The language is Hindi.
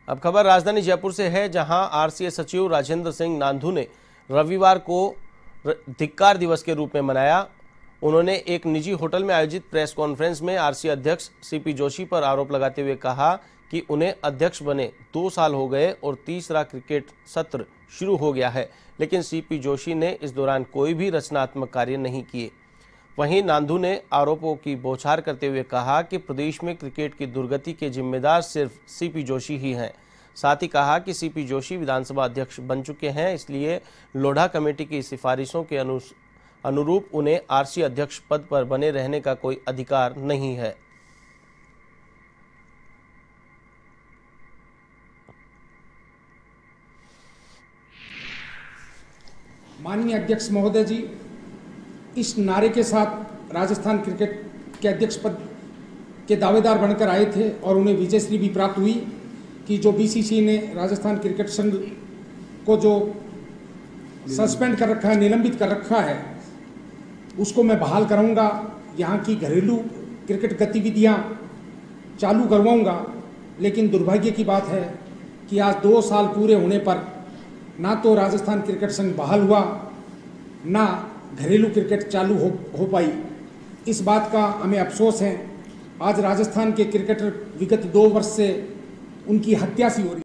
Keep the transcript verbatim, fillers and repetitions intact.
अब खबर राजधानी जयपुर से है, जहां आरसीए सचिव राजेंद्र सिंह नांदू ने रविवार को धिक्कार दिवस के रूप में मनाया। उन्होंने एक निजी होटल में आयोजित प्रेस कॉन्फ्रेंस में आरसीए अध्यक्ष सीपी जोशी पर आरोप लगाते हुए कहा कि उन्हें अध्यक्ष बने दो साल हो गए और तीसरा क्रिकेट सत्र शुरू हो गया है, लेकिन सीपी जोशी ने इस दौरान कोई भी रचनात्मक कार्य नहीं किए। वहीं नांदू ने आरोपों की बौछार करते हुए कहा कि प्रदेश में क्रिकेट की दुर्गति के जिम्मेदार सिर्फ सीपी जोशी ही हैं। साथ ही कहा कि सीपी जोशी विधानसभा अध्यक्ष बन चुके हैं, इसलिए लोढ़ा कमेटी की सिफारिशों के अनु अनुरूप उन्हें आरसीए अध्यक्ष पद पर बने रहने का कोई अधिकार नहीं है। माननीय अध्यक्ष महोदय जी, इस नारे के साथ राजस्थान क्रिकेट के अध्यक्ष पद के दावेदार बनकर आए थे और उन्हें विजयश्री भी प्राप्त हुई कि जो बीसीसीआई ने राजस्थान क्रिकेट संघ को जो सस्पेंड कर रखा है, निलंबित कर रखा है, उसको मैं बहाल कराऊंगा। यहाँ की घरेलू क्रिकेट गतिविधियाँ चालू करवाऊंगा। लेकिन दुर्भाग्य की बात है कि आज दो साल पूरे होने पर ना तो राजस्थान क्रिकेट संघ बहाल हुआ, ना घरेलू क्रिकेट चालू हो हो पाई। इस बात का हमें अफसोस है। आज राजस्थान के क्रिकेटर विगत दो वर्ष से उनकी हत्या सी हो रही